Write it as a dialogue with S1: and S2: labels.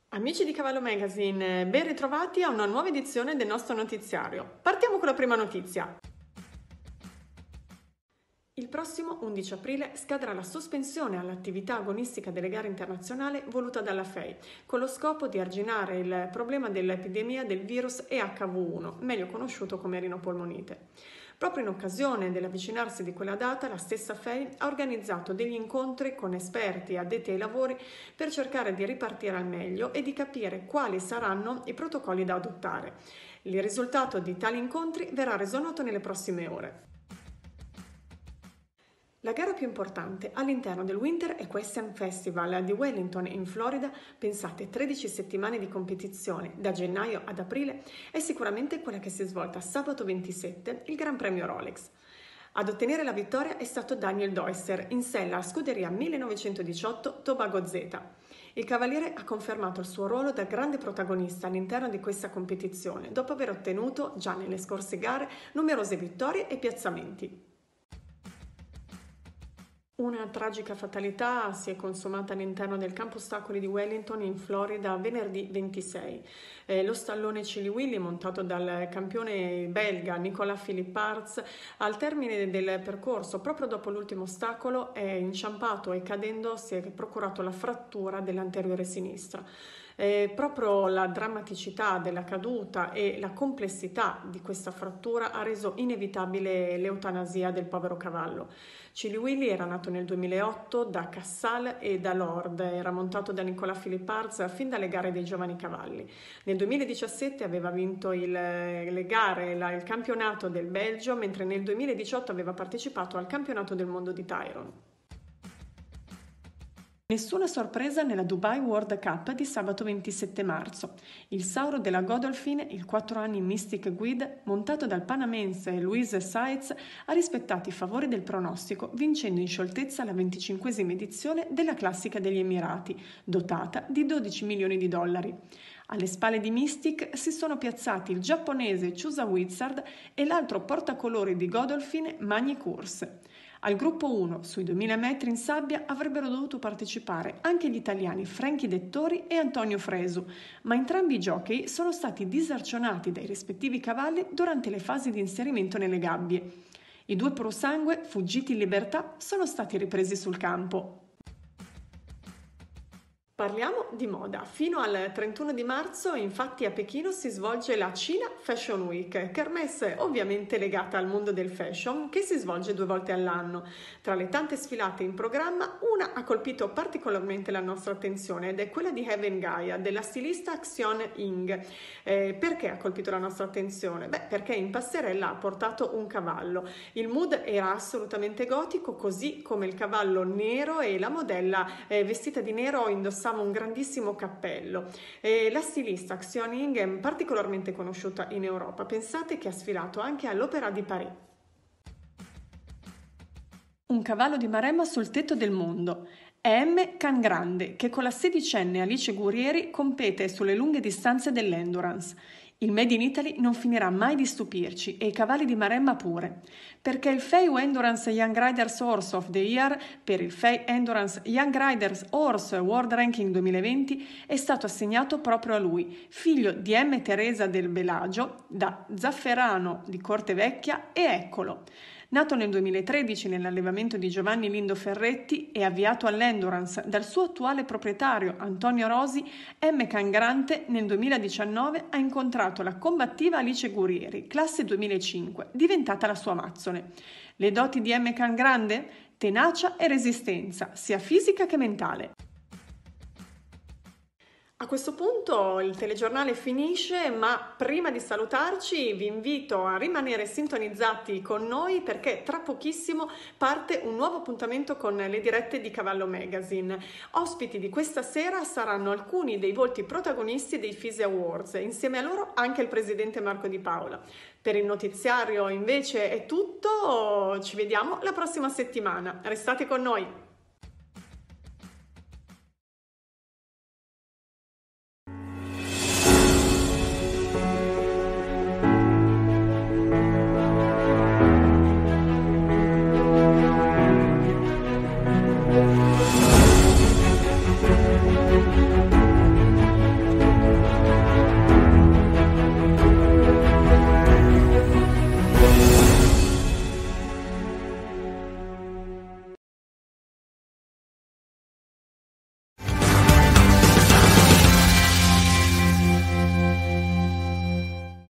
S1: Amici di Cavallo Magazine, ben ritrovati a una nuova edizione del nostro notiziario. Partiamo con la prima notizia. Il prossimo 11 aprile scadrà la sospensione all'attività agonistica delle gare internazionali voluta dalla FEI, con lo scopo di arginare il problema dell'epidemia del virus EHV1, meglio conosciuto come rinopolmonite. Proprio in occasione dell'avvicinarsi di quella data, la stessa FEI ha organizzato degli incontri con esperti e addetti ai lavori per cercare di ripartire al meglio e di capire quali saranno i protocolli da adottare. Il risultato di tali incontri verrà reso noto nelle prossime ore. La gara più importante all'interno del Winter Equestrian Festival di Wellington in Florida, pensate 13 settimane di competizione da gennaio ad aprile, è sicuramente quella che si è svolta sabato 27, il Gran Premio Rolex. Ad ottenere la vittoria è stato Daniel Deusser, in sella a scuderia 1918 Tobago Z. Il cavaliere ha confermato il suo ruolo da grande protagonista all'interno di questa competizione, dopo aver ottenuto, già nelle scorse gare, numerose vittorie e piazzamenti. Una tragica fatalità si è consumata all'interno del campo ostacoli di Wellington in Florida venerdì 26. Lo stallone Chili Willy, montato dal campione belga Nicolas Philippe Arts, al termine del percorso, proprio dopo l'ultimo ostacolo, è inciampato e cadendo si è procurato la frattura dell'anteriore sinistra. Proprio la drammaticità della caduta e la complessità di questa frattura ha reso inevitabile l'eutanasia del povero cavallo. Chili Willy era nato nel 2008 da Cassal e da Lord, era montato da Nicolas Philippe Arts fin dalle gare dei giovani cavalli. Nel 2017 aveva vinto le gare, il campionato del Belgio, mentre nel 2018 aveva partecipato al campionato del mondo di Tyrone. Nessuna sorpresa nella Dubai World Cup di sabato 27 marzo. Il Sauro della Godolphin, il 4 anni Mystic Guide, montato dal panamense Luis Saez, ha rispettato i favori del pronostico, vincendo in scioltezza la 25esima edizione della Classica degli Emirati, dotata di $12 milioni. Alle spalle di Mystic si sono piazzati il giapponese Chusa Wizard e l'altro portacolori di Godolphin Magny Course. Al gruppo 1, sui 2000 metri in sabbia, avrebbero dovuto partecipare anche gli italiani Franchi Dettori e Antonio Fresu, ma entrambi i jockey sono stati disarcionati dai rispettivi cavalli durante le fasi di inserimento nelle gabbie. I due purosangue, fuggiti in libertà, sono stati ripresi sul campo. Parliamo di moda. Fino al 31 di marzo, infatti, a Pechino si svolge la China Fashion Week, kermesse ovviamente legata al mondo del fashion, che si svolge 2 volte all'anno. Tra le tante sfilate in programma, una ha colpito particolarmente la nostra attenzione ed è quella di Heaven Gaia, della stilista Xion Ying. Perché ha colpito la nostra attenzione? Perché in passerella ha portato un cavallo. Il mood era assolutamente gotico, così come il cavallo nero, e la modella vestita di nero indossava un grandissimo cappello. La stilista Xion Ying è particolarmente conosciuta in Europa. Pensate che ha sfilato anche all'Opéra di Paris. Un cavallo di Maremma sul tetto del mondo. È M. Cangrande, che con la 16enne Alice Guerrieri compete sulle lunghe distanze dell'endurance. Il Made in Italy non finirà mai di stupirci, e i cavalli di Maremma pure, perché il FEI Endurance Young Riders Horse of the Year per il FEI Endurance Young Riders Horse World Ranking 2020 è stato assegnato proprio a lui, figlio di M. Teresa del Belagio, da Zafferano di Cortevecchia, e eccolo. Nato nel 2013 nell'allevamento di Giovanni Lindo Ferretti e avviato all'endurance dal suo attuale proprietario Antonio Rosi, M. Cangrante nel 2019 ha incontrato la combattiva Alice Guerrieri, classe 2005, diventata la sua amazzone. Le doti di M. Cangrande? Tenacia e resistenza, sia fisica che mentale. A questo punto il telegiornale finisce, ma prima di salutarci vi invito a rimanere sintonizzati con noi, perché tra pochissimo parte un nuovo appuntamento con le dirette di Cavallo Magazine. Ospiti di questa sera saranno alcuni dei volti protagonisti dei FISE Awards, insieme a loro anche il presidente Marco Di Paola. Per il notiziario invece è tutto, ci vediamo la prossima settimana, restate con noi!